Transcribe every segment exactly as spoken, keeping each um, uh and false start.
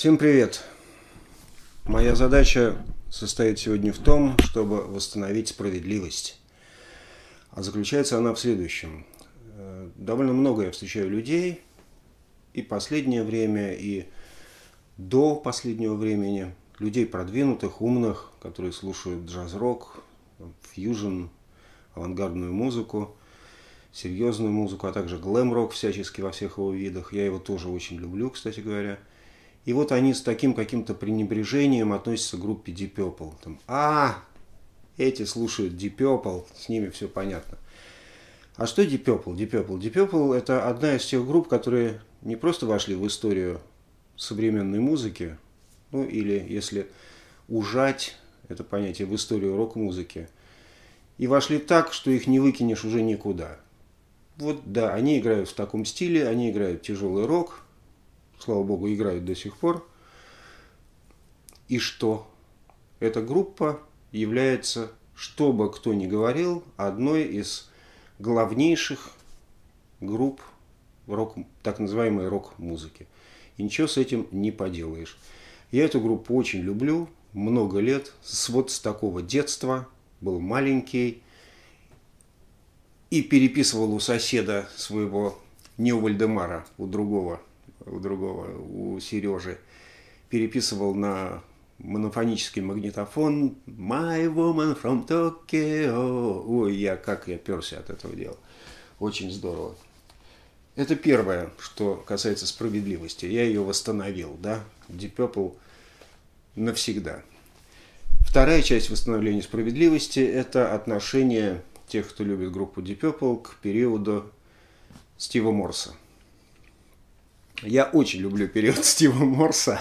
Всем привет! Моя задача состоит сегодня в том, чтобы восстановить справедливость. А заключается она в следующем. Довольно много я встречаю людей, и последнее время, и до последнего времени, людей продвинутых, умных, которые слушают джаз-рок, фьюжн, авангардную музыку, серьезную музыку, а также глэм-рок всячески во всех его видах. Я его тоже очень люблю, кстати говоря. И вот они с таким каким-то пренебрежением относятся к группе Deep Purple. Там, а, эти слушают Deep Purple, с ними все понятно. А что Deep Purple? Deep Purple? Deep Purple – это одна из тех групп, которые не просто вошли в историю современной музыки, ну или, если ужать это понятие, в историю рок-музыки, и вошли так, что их не выкинешь уже никуда. Вот да, они играют в таком стиле, они играют тяжелый рок, слава богу, играют до сих пор. И что? Эта группа является, что бы кто ни говорил, одной из главнейших групп рок, так называемой рок-музыки. И ничего с этим не поделаешь. Я эту группу очень люблю, много лет, с, вот с такого детства, был маленький, и переписывал у соседа своего, не у Вальдемара, у другого, у другого, у Сережи, переписывал на монофонический магнитофон «My woman from Tokyo». Ой, я как я перся от этого дела. Очень здорово. Это первое, что касается справедливости. Я ее восстановил, да, Deep Purple навсегда. Вторая часть восстановления справедливости – это отношение тех, кто любит группу Deep Purple, к периоду Стива Морса. Я очень люблю период Стива Морса.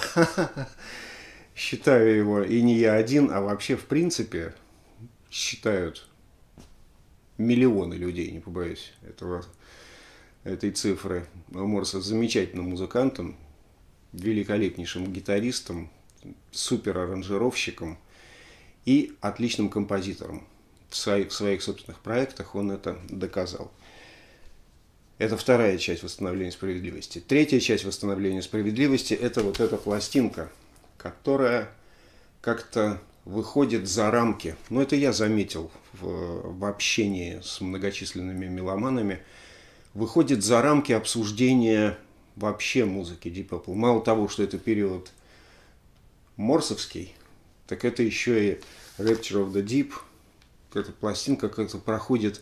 Считаю его, и не я один, а вообще, в принципе, считают миллионы людей, не побоюсь этого, этой цифры, Морса замечательным музыкантом, великолепнейшим гитаристом, супер-аранжировщиком и отличным композитором. В своих, в своих собственных проектах он это доказал. Это вторая часть восстановления справедливости. Третья часть восстановления справедливости – это вот эта пластинка, которая как-то выходит за рамки. Но это я заметил в, в общении с многочисленными меломанами. Выходит за рамки обсуждения вообще музыки Deep Purple. Мало того, что это период морсовский, так это еще и Rapture of the Deep. Эта пластинка как-то проходит,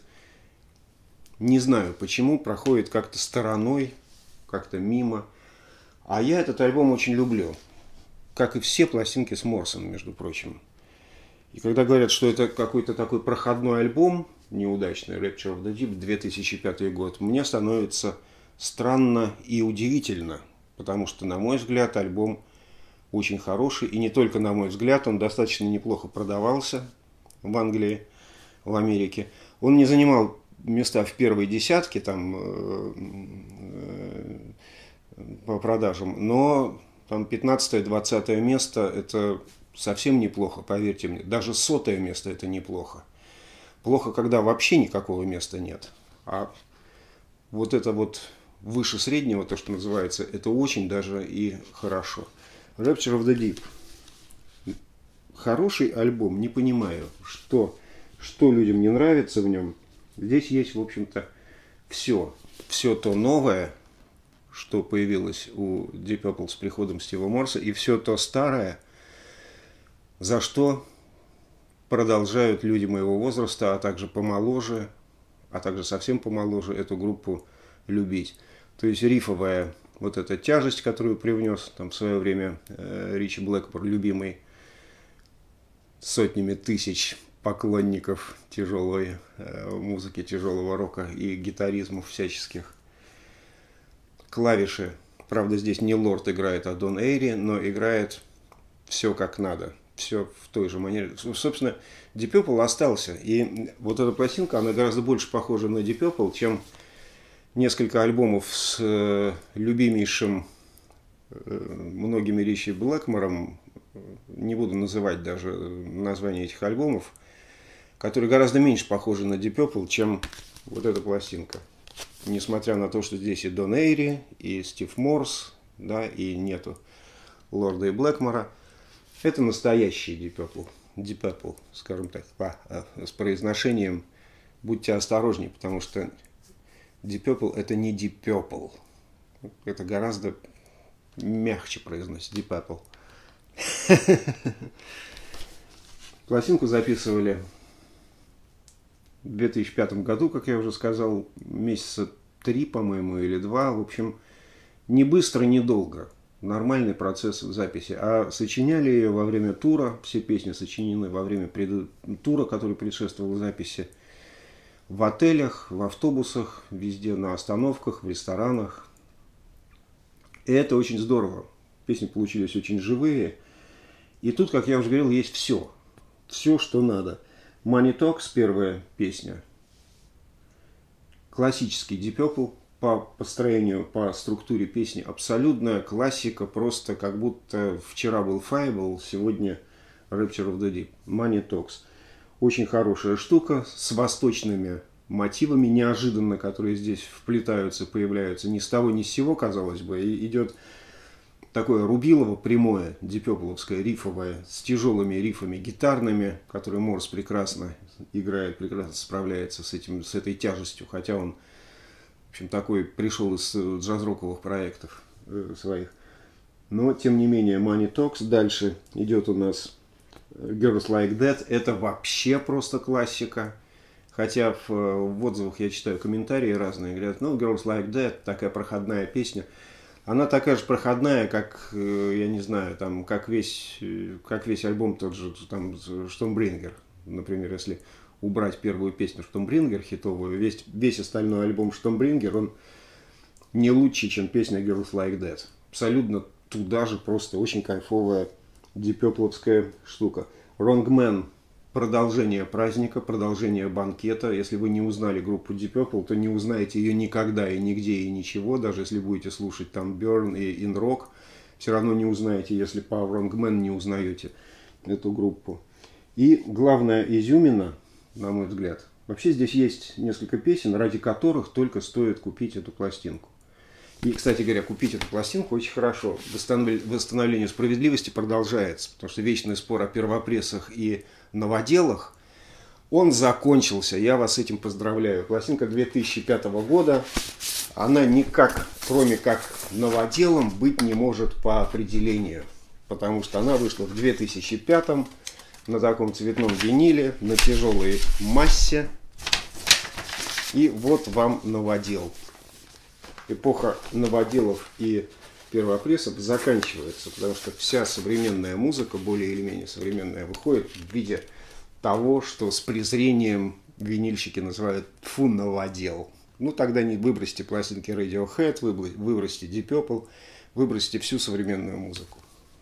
не знаю почему, проходит как-то стороной, как-то мимо. А я этот альбом очень люблю, как и все пластинки с Морсом, между прочим. И когда говорят, что это какой-то такой проходной альбом, неудачный, Rapture of the Deep, две тысячи пятый год, мне становится странно и удивительно, потому что, на мой взгляд, альбом очень хороший, и не только на мой взгляд, он достаточно неплохо продавался в Англии, в Америке. Он не занимал места в первой десятке там, э, э, по продажам, но там пятнадцатое-двадцатое место это совсем неплохо, поверьте мне. Даже сотое место это неплохо. Плохо, когда вообще никакого места нет. А вот это вот выше среднего, то, что называется, это очень даже и хорошо. Rapture of the Deep. Хороший альбом, не понимаю, что... Что людям не нравится в нем, здесь есть, в общем-то, все. Все то новое, что появилось у Deep Purple с приходом Стива Морса, и все то старое, за что продолжают люди моего возраста, а также помоложе, а также совсем помоложе эту группу любить. То есть рифовая вот эта тяжесть, которую привнес там в свое время э, Ричи Блэкмор, любимый сотнями тысяч поклонников тяжелой э, музыки, тяжелого рока и гитаризмов всяческих. Клавиши, правда, здесь не Лорд играет, а Дон Эйри, но играет все как надо, все в той же манере. Собственно, Deep Purple остался, и вот эта пластинка, она гораздо больше похожа на Deep Purple, чем несколько альбомов с э, любимейшим э, многими Ричи Блэкмором, не буду называть даже название этих альбомов, которые гораздо меньше похожи на Deep Purple, чем вот эта пластинка. Несмотря на то, что здесь и Дон Эйри, и Стив Морс, да, и нету Лорда и Блэкмора. Это настоящий Deep Purple, Deep Purple, скажем так, по, с произношением будьте осторожнее, потому что Deep Purple это не Deep Purple. Это гораздо мягче произносится Deep Purple. Пластинку записывали в две тысячи пятом году, как я уже сказал, месяца три, по-моему, или два. В общем, не быстро, не долго. Нормальный процесс записи. А сочиняли ее во время тура. Все песни сочинены во время пред... тура, который предшествовал записи. В отелях, в автобусах, везде на остановках, в ресторанах. И это очень здорово. Песни получились очень живые. И тут, как я уже говорил, есть все. Все, что надо. Money Talks, первая песня. Классический Deep Purple. По построению, по структуре песни абсолютная классика, просто как будто вчера был Fireball, сегодня Rapture of the Deep. Money Talks. Очень хорошая штука с восточными мотивами, неожиданно, которые здесь вплетаются, появляются ни с того ни с сего, казалось бы. И идет такое рубилово прямое, дипепловское, рифовое, с тяжелыми рифами гитарными, которые Морс прекрасно играет, прекрасно справляется с, этим, с этой тяжестью, хотя он, в общем, такой пришел из джаз-роковых проектов э, своих. Но, тем не менее, Money Talks. Дальше идет у нас Girls Like That. Это вообще просто классика. Хотя в, в отзывах я читаю комментарии разные. Говорят, ну, Girls Like That, такая проходная песня. Она такая же проходная, как, я не знаю, там, как весь, как весь альбом тот же, там, Stormbringer. Например, если убрать первую песню Stormbringer хитовую, весь, весь остальной альбом Stormbringer, он не лучше, чем песня Girls Like That. Абсолютно туда же, просто очень кайфовая дипепловская штука. Wrong Man. Продолжение праздника, продолжение банкета. Если вы не узнали группу Deep Purple, то не узнаете ее никогда и нигде и ничего. Даже если будете слушать там Burn и In Rock, все равно не узнаете, если по Wrong Man не узнаете эту группу. И главная изюмина, на мой взгляд, вообще здесь есть несколько песен, ради которых только стоит купить эту пластинку. И, кстати говоря, купить эту пластинку очень хорошо. Восстановление справедливости продолжается, потому что вечный спор о первопрессах и новоделах, он закончился. Я вас с этим поздравляю. Пластинка две тысячи пятого года, она никак, кроме как новоделом, быть не может по определению. Потому что она вышла в две тысячи пятом на таком цветном виниле, на тяжелой массе. И вот вам новодел. Эпоха новоделов и первопрессов заканчивается, потому что вся современная музыка, более или менее современная, выходит в виде того, что с презрением винильщики называют «фу, новодел». Ну, тогда не выбросьте пластинки Radiohead, выбросьте Deep Purple, выбросьте всю современную музыку.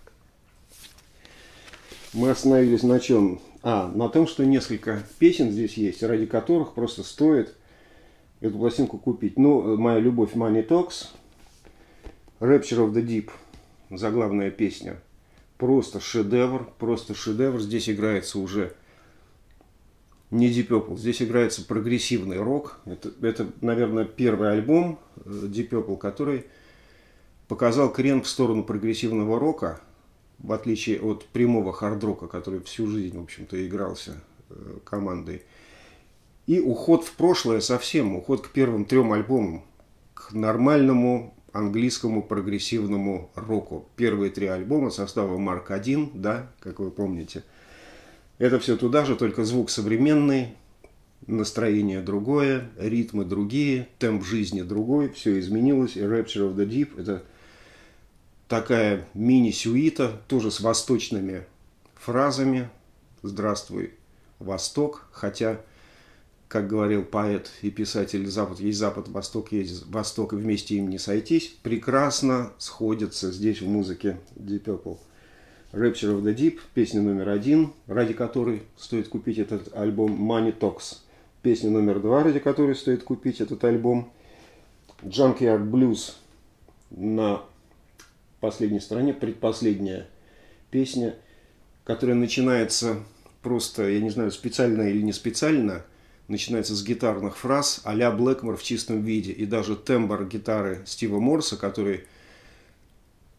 Мы остановились на чем? А, на том, что несколько песен здесь есть, ради которых просто стоит эту пластинку купить. Ну, «Моя любовь» Money Talks, Rapture of the Deep, заглавная песня, просто шедевр, просто шедевр. Здесь играется уже не Deep Purple, здесь играется прогрессивный рок. Это, это, наверное, первый альбом Deep Purple, который показал крен в сторону прогрессивного рока, в отличие от прямого хард-рока, который всю жизнь, в общем-то, игрался командой. И уход в прошлое совсем, уход к первым трем альбомам, к нормальному английскому прогрессивному року. Первые три альбома состава Марк один, да, как вы помните. Это все туда же, только звук современный, настроение другое, ритмы другие, темп жизни другой, все изменилось. И Rapture of the Deep — это такая мини-сюита, тоже с восточными фразами. «Здравствуй, Восток», хотя, как говорил поэт и писатель, Запад есть Запад, Восток есть Восток, и вместе им не сойтись, прекрасно сходятся здесь в музыке Deep Purple. Rapture of the Deep, песня номер один, ради которой стоит купить этот альбом, Money Talks. Песня номер два, ради которой стоит купить этот альбом, Junkyard Blues, на последней стороне, предпоследняя песня, которая начинается просто, я не знаю, специально или не специально, начинается с гитарных фраз а-ля Блэкмор в чистом виде. И даже тембр гитары Стива Морса, который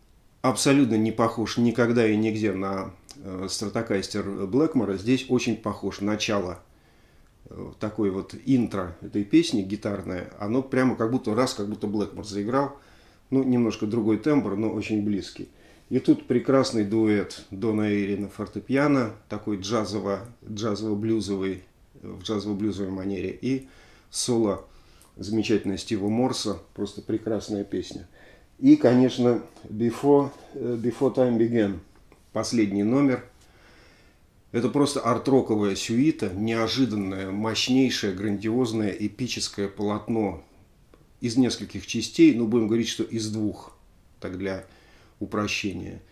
абсолютно не похож никогда и нигде на Stratocaster Блэкмора. Здесь очень похож. Начало, такой вот интро этой песни гитарное, оно прямо как будто раз, как будто Блэкмор заиграл. Ну, немножко другой тембр, но очень близкий. И тут прекрасный дуэт Дона Эйри на фортепиано, такой джазово, джазово-блюзовый, в джазово-блюзовой манере. И соло замечательное Стива Морса, просто прекрасная песня. И, конечно, Before, Before Time Began, последний номер. Это просто арт-роковая сюита, неожиданное, мощнейшее, грандиозное, эпическое полотно из нескольких частей, ну, будем говорить, что из двух, так для упрощения.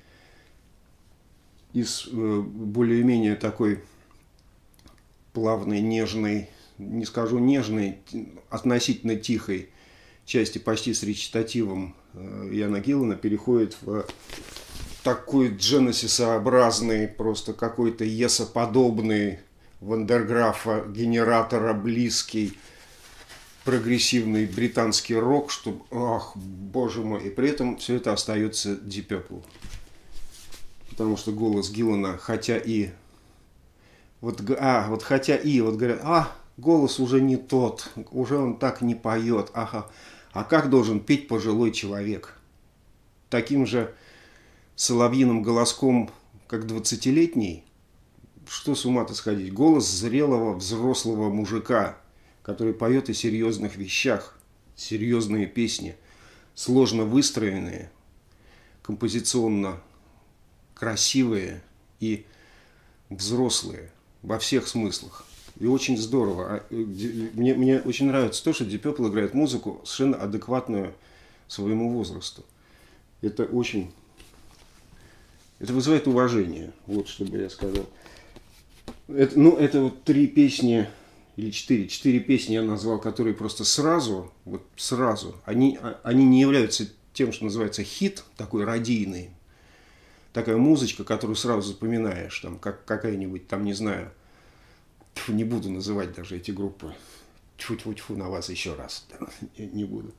Из э, более-менее такой плавной, нежной, не скажу нежной, относительно тихой части, почти с речитативом э, Яна Гиллана, переходит в такой дженесисообразный, просто какой-то есоподобный, Вандерграфа генератора близкий, прогрессивный британский рок, что, ах, боже мой, и при этом все это остается Deep Purple. Потому что голос Гиллана, хотя и, вот, а, вот хотя и, вот говорят, а, голос уже не тот, уже он так не поет, ага, а как должен петь пожилой человек? Таким же соловьиным голоском, как двадцатилетний, что с ума-то сходить? Голос зрелого, взрослого мужика, который поет о серьезных вещах, серьезные песни, сложно выстроенные, композиционно красивые и взрослые во всех смыслах. И очень здорово. Мне, мне очень нравится то, что Deep Purple играет музыку совершенно адекватную своему возрасту. Это очень... Это вызывает уважение, вот что бы я сказал. Это, ну, это вот три песни... или четыре, четыре песни я назвал, которые просто сразу, вот сразу, они, они не являются тем, что называется хит, такой радийный, такая музычка, которую сразу запоминаешь, там, как какая-нибудь, там, не знаю, тьфу, не буду называть даже эти группы, тьфу-тьфу-тьфу на вас еще раз, не буду.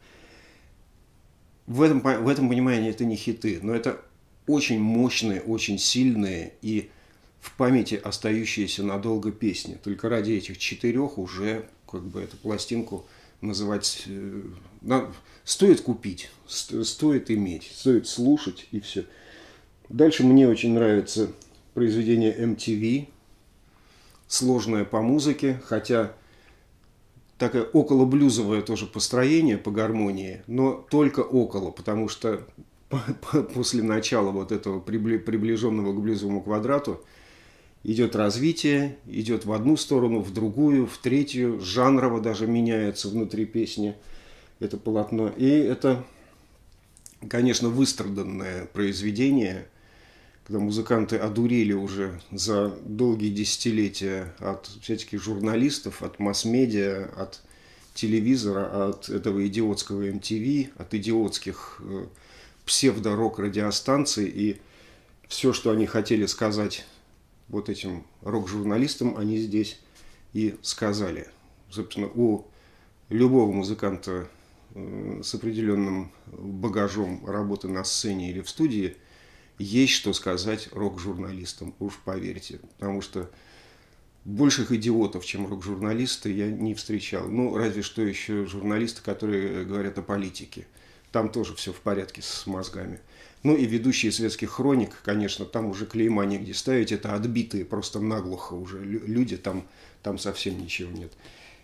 В этом, в этом понимании это не хиты, но это очень мощные, очень сильные и в памяти остающиеся надолго песни. Только ради этих четырех уже как бы эту пластинку называть... Э, на, стоит купить, сто, стоит иметь, стоит слушать и все. Дальше мне очень нравится произведение эм ти ви. Сложное по музыке, хотя такое около-блюзовое тоже построение по гармонии, но только около, потому что после начала вот этого приближенного к блюзовому квадрату идет развитие, идет в одну сторону, в другую, в третью, жанрово даже меняется внутри песни это полотно. И это, конечно, выстраданное произведение, когда музыканты одурели уже за долгие десятилетия от всяких журналистов, от масс-медиа, от телевизора, от этого идиотского эм ти ви, от идиотских псевдо-рок-радиостанций. И все, что они хотели сказать вот этим рок-журналистам, они здесь и сказали. Собственно, у любого музыканта с определенным багажом работы на сцене или в студии есть что сказать рок-журналистам, уж поверьте. Потому что больших идиотов, чем рок-журналисты, я не встречал. Ну, разве что еще журналисты, которые говорят о политике. Там тоже все в порядке с мозгами. Ну и ведущие светских хроник, конечно, там уже клейма негде ставить. Это отбитые просто наглухо уже люди, там, там совсем ничего нет.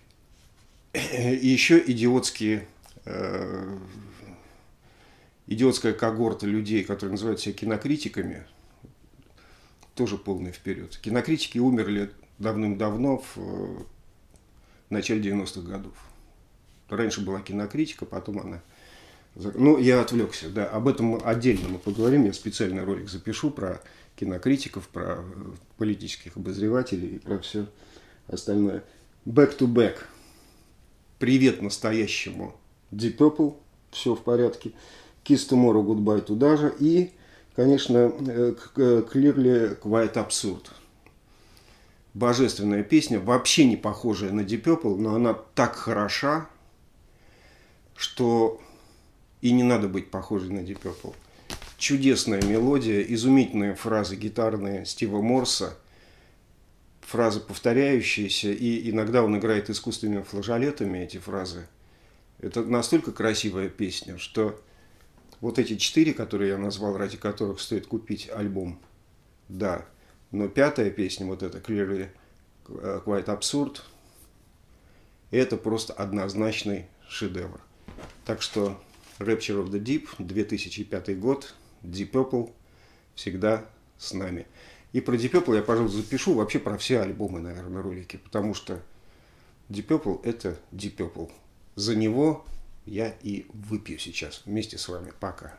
И еще идиотские... Э, идиотская когорта людей, которые называют себя кинокритиками, тоже полный вперед. Кинокритики умерли давным-давно, в начале девяностых годов. Раньше была кинокритика, потом она... Ну, я отвлекся, да, об этом отдельно мы поговорим. Я специальный ролик запишу про кинокритиков, про политических обозревателей и про все остальное. Back to back. Привет настоящему Deep Purple. Все в порядке. Kiss Tomorrow, Goodbye туда же. И, конечно, Clearly Quite Absurd. Божественная песня, вообще не похожая на Deep Purple, но она так хороша, что и не надо быть похожей на Deep Purple. чудесная мелодия, изумительные фразы гитарные Стива Морса, фразы повторяющиеся, и иногда он играет искусственными флажолетами эти фразы. Это настолько красивая песня, что вот эти четыре, которые я назвал, ради которых стоит купить альбом, да. Но пятая песня, вот эта Clearly Quite Absurd, это просто однозначный шедевр. Так что Rapture of the Deep, две тысячи пятый год, Deep Purple всегда с нами. И про Deep Purple я, пожалуй, запишу вообще про все альбомы, наверное, ролики, потому что Deep Purple – это Deep Purple. За него я и выпью сейчас вместе с вами. Пока.